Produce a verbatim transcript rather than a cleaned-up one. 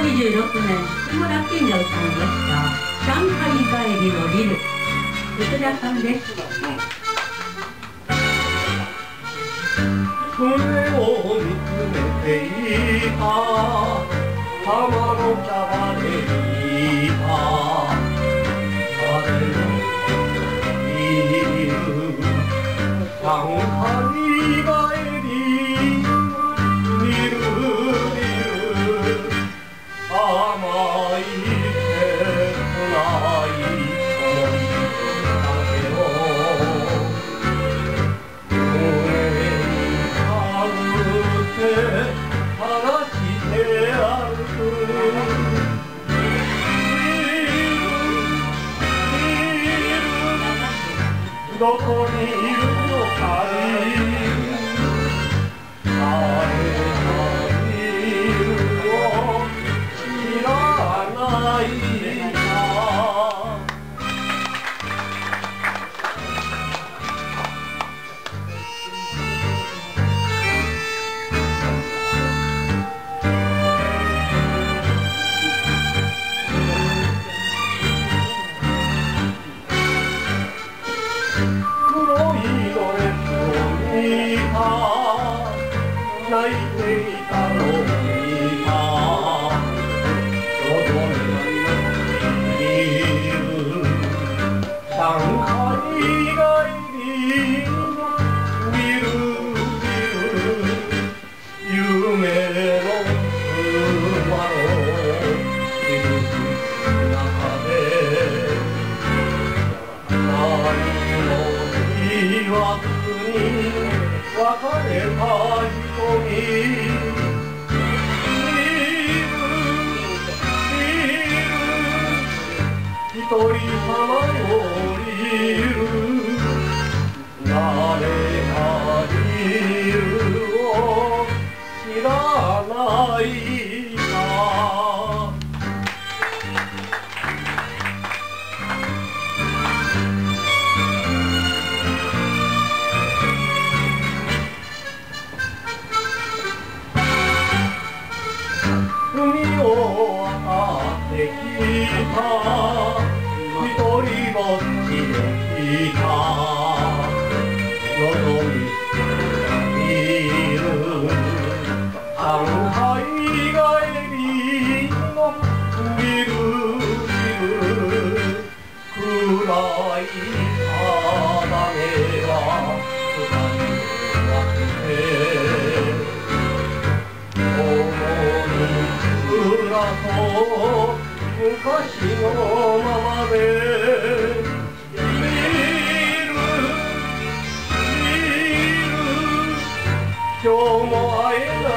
にじゅうろくねん、木村金城さんでした「上海帰りのリル」。内田さんです。 船を見つめていた浜のキャバレリーは誰もいる上海帰り見る見る甘い切ない思いだけをどこにいるのかい誰がいるの知らないか。泣いていたのを見たよどみいる上海帰り見る見る夢の馬のいる中で何の疑惑に別れた人に一人さまよいる誰がいるを知らないか。海を渡ってきた一人ぼっちで来たのぞみ見る上海帰りの見る見る暗い定めは二人分けて昔のままで見る見る今日も会えない